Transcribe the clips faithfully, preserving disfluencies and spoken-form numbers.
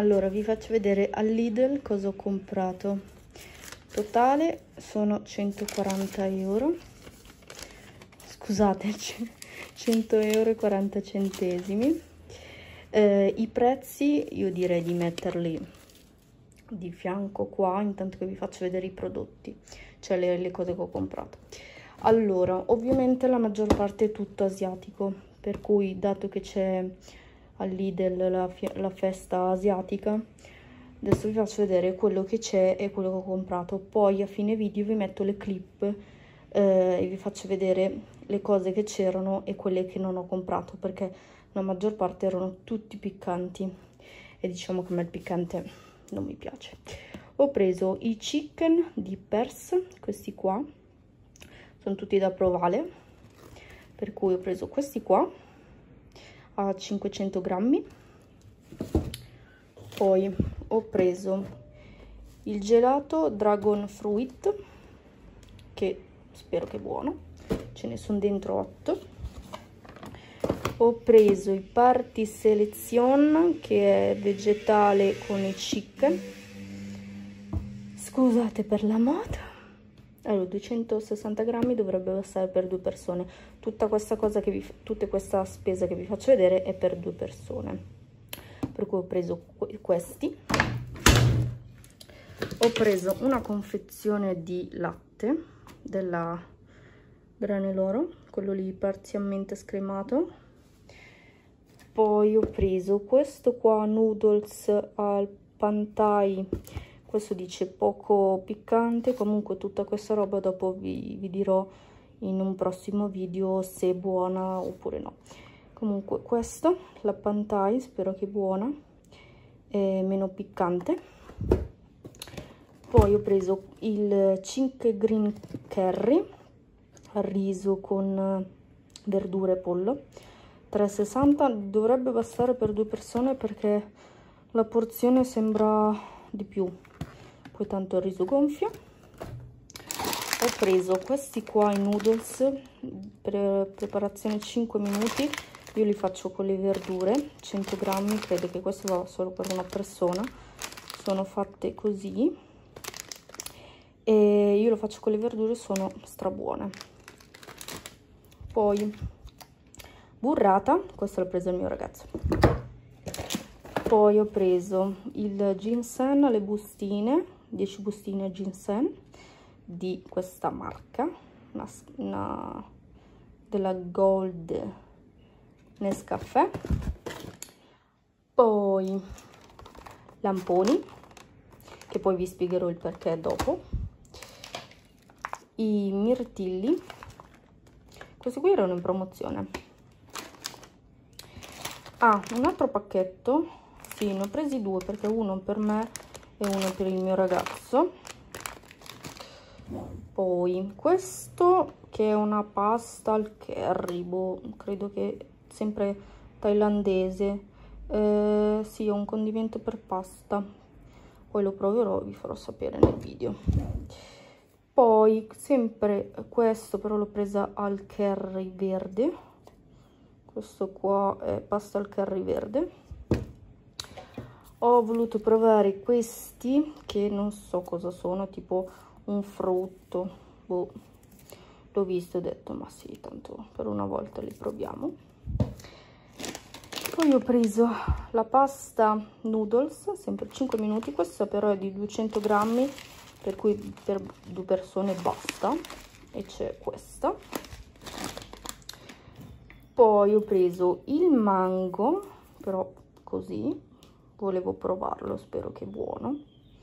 Allora, vi faccio vedere al Lidl cosa ho comprato. Totale sono centoquaranta euro. Scusate, cento euro e quaranta centesimi. Eh, I prezzi io direi di metterli di fianco qua, intanto che vi faccio vedere i prodotti, cioè le, le cose che ho comprato. Allora, ovviamente la maggior parte è tutto asiatico, per cui dato che c'è al Lidl la, la festa asiatica, adesso vi faccio vedere quello che c'è e quello che ho comprato. Poi a fine video vi metto le clip eh, e vi faccio vedere le cose che c'erano e quelle che non ho comprato, perché la maggior parte erano tutti piccanti e diciamo che a me il piccante non mi piace. Ho preso i chicken di Pers, questi qua sono tutti da provare, per cui ho preso questi qua a cinquecento grammi. Poi ho preso il gelato Dragon Fruit, che spero che è buono, ce ne sono dentro otto. Ho preso i Party Selezione, che è vegetale con i chicken. Scusate per la moda. Allora, duecentosessanta grammi dovrebbe bastare per due persone. Tutta questa cosa che vi, tutta questa spesa che vi faccio vedere è per due persone. Per cui ho preso questi. Ho preso una confezione di latte della Graneloro, quello lì parzialmente scremato. Poi ho preso questo qua, noodles al pad thai. Questo dice poco piccante, comunque tutta questa roba dopo vi, vi dirò in un prossimo video se è buona oppure no. Comunque questo, la pad thai, spero che è buona, è meno piccante. Poi ho preso il cinque green curry al riso con verdure e pollo, tre e sessanta, dovrebbe bastare per due persone perché la porzione sembra di più. Poi tanto il riso gonfio. Ho preso questi qua i noodles per preparazione cinque minuti, io li faccio con le verdure, cento grammi, credo che questo va solo per una persona, sono fatte così e io lo faccio con le verdure, sono strabuone. Poi burrata, questo l'ho preso il mio ragazzo. Poi ho preso il ginseng, le bustine, dieci bustine ginseng di questa marca, una, una, della Gold Nescafè. Poi lamponi, che poi vi spiegherò il perché dopo. I mirtilli, questi qui erano in promozione. Ah, un altro pacchetto, sì, ne ho presi due perché uno per me e uno per il mio ragazzo. Poi questo che è una pasta al curry, boh, credo che sempre thailandese, eh, sì, è un condimento per pasta, poi lo proverò e vi farò sapere nel video. Poi sempre questo, però l'ho presa al curry verde, questo qua è pasta al curry verde. Ho voluto provare questi che non so cosa sono, tipo un frutto, boh, l'ho visto e ho detto ma sì, tanto per una volta li proviamo. Poi ho preso la pasta noodles, sempre cinque minuti, questa però è di duecento grammi, per cui per due persone basta, e c'è questa. Poi ho preso il mango, però così, volevo provarlo, spero che è buono.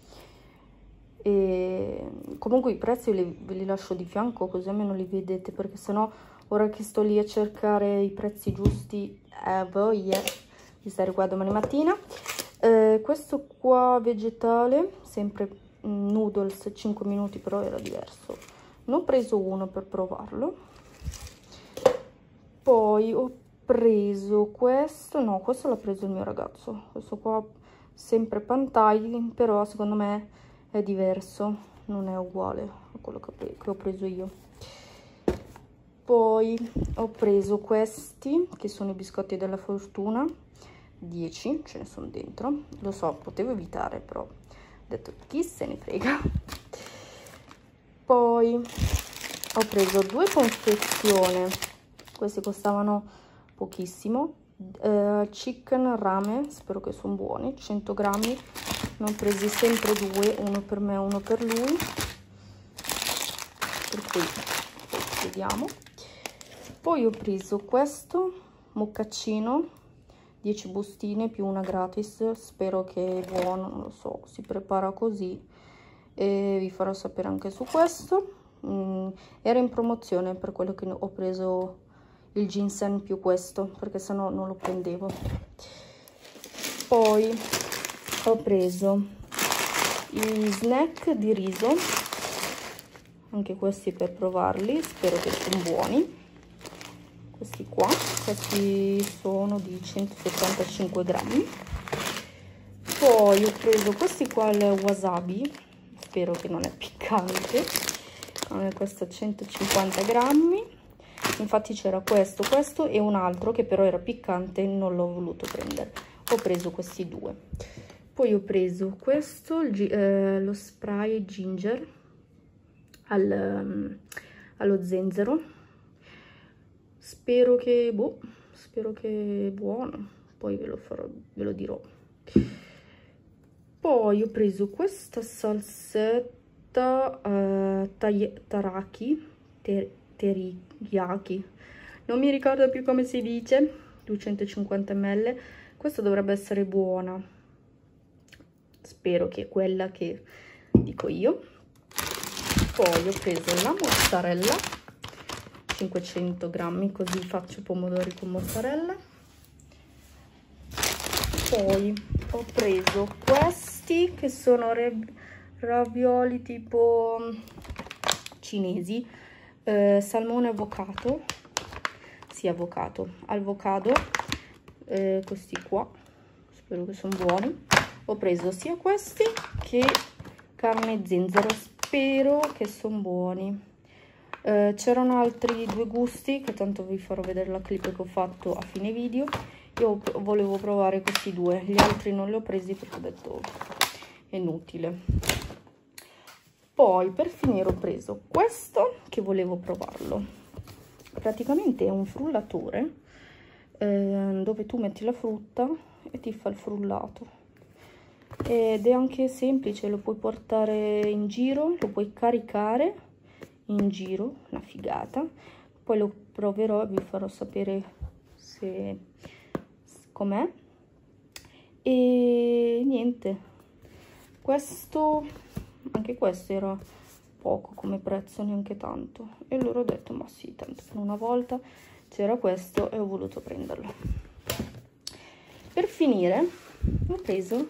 E comunque i prezzi li, ve li lascio di fianco così almeno li vedete, perché sennò ora che sto lì a cercare i prezzi giusti, eh, voglia di stare qua domani mattina. Eh, questo qua vegetale, sempre noodles cinque minuti, però era diverso, ne ho preso uno per provarlo. Poi ho preso questo, no, questo l'ha preso il mio ragazzo, questo qua sempre pad thai, però secondo me è diverso, non è uguale a quello che ho preso io. Poi ho preso questi che sono i biscotti della fortuna, dieci ce ne sono dentro, lo so, potevo evitare, però ho detto chi se ne frega. Poi ho preso due confezioni, queste costavano pochissimo, uh, chicken rame, spero che sono buoni, cento grammi, ne ho presi sempre due, uno per me e uno per lui, per cui vediamo. Poi ho preso questo mocaccino, dieci bustine più una gratis, spero che è buono, non lo so, si prepara così e vi farò sapere anche su questo. Mm, era in promozione, per quello che ho preso il ginseng più questo, perché sennò non lo prendevo. Poi ho preso i snack di riso, anche questi per provarli, spero che siano buoni. Questi qua, questi sono di centosettantacinque grammi. Poi ho preso questi qua al wasabi, spero che non è piccante, questo centocinquanta grammi. Infatti c'era questo, questo e un altro che però era piccante, non l'ho voluto prendere, ho preso questi due. Poi ho preso questo, il, eh, lo spray ginger al, um, allo zenzero, spero che, boh, spero che è buono, poi ve lo farò, ve lo dirò. Poi ho preso questa salsetta uh, taraki, ter teriyaki, non mi ricordo più come si dice, duecentocinquanta millilitri, questa dovrebbe essere buona, spero che è quella che dico io. Poi ho preso la mozzarella, cinquecento grammi, così faccio pomodori con mozzarella. Poi ho preso questi che sono ravioli tipo cinesi, eh, salmone avocado, sì avocado, avocado, eh, questi qua, spero che sono buoni. Ho preso sia questi che carne zenzero, spero che sono buoni. Eh, c'erano altri due gusti che tanto vi farò vedere la clip che ho fatto a fine video. Io volevo provare questi due, gli altri non li ho presi perché ho detto è inutile. Poi per finire ho preso questo che volevo provarlo, praticamente è un frullatore eh, dove tu metti la frutta e ti fa il frullato, ed è anche semplice, lo puoi portare in giro, lo puoi caricare in giro, una figata. Poi lo proverò e vi farò sapere se com'è. E niente, questo, anche questo era poco come prezzo, neanche tanto, e allora ho detto ma sì, tanto per una volta c'era questo e ho voluto prenderlo. Per finire ho preso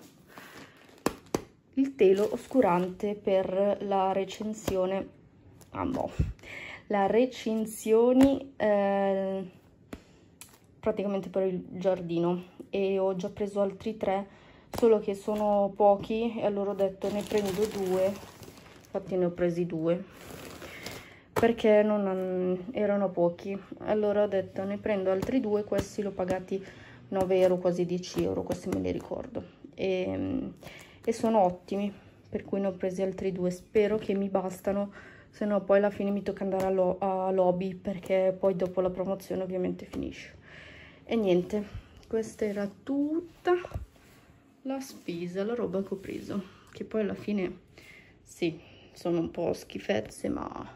il telo oscurante per la recensione, ah no, la recensioni eh, praticamente per il giardino, e ho già preso altri tre, solo che sono pochi e allora ho detto ne prendo due, infatti ne ho presi due perché non erano pochi, allora ho detto ne prendo altri due. Questi l'ho pagati nove euro, quasi dieci euro, questi me li ricordo, e, e sono ottimi, per cui ne ho presi altri due, spero che mi bastano, se no poi alla fine mi tocca andare a, lo, a lobby, perché poi dopo la promozione ovviamente finisce. E niente, questa era tutta la spesa, la roba che ho preso, che poi alla fine sì, sono un po' schifezze, ma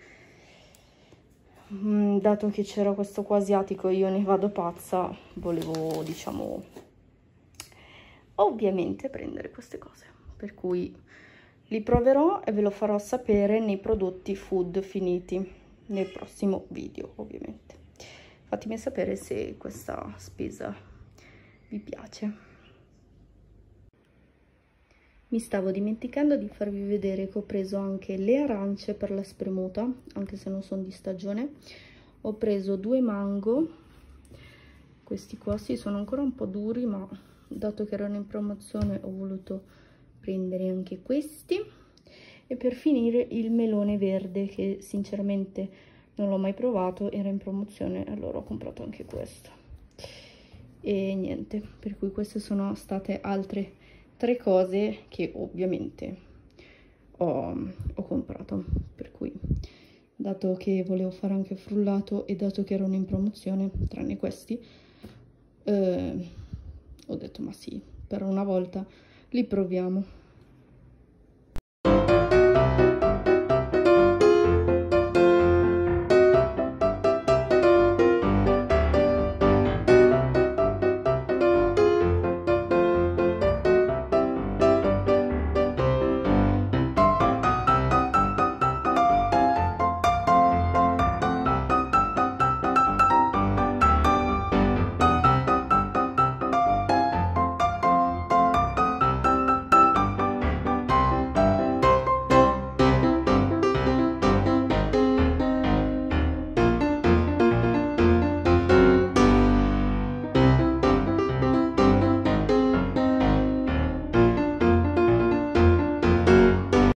mh, dato che c'era questo qua asiatico io ne vado pazza, volevo diciamo ovviamente prendere queste cose, per cui li proverò e ve lo farò sapere nei prodotti food finiti nel prossimo video, ovviamente. Fatemi sapere se questa spesa vi piace. Mi stavo dimenticando di farvi vedere che ho preso anche le arance per la spremuta, anche se non sono di stagione. Ho preso due mango, questi qua sì, sono ancora un po' duri, ma dato che erano in promozione ho voluto prendere anche questi. E per finire il melone verde, che sinceramente non l'ho mai provato, era in promozione, allora ho comprato anche questo. e niente, per cui queste sono state altre tre cose che ovviamente ho, ho comprato, per cui dato che volevo fare anche frullato e dato che erano in promozione, tranne questi, eh, ho detto ma sì, per una volta li proviamo.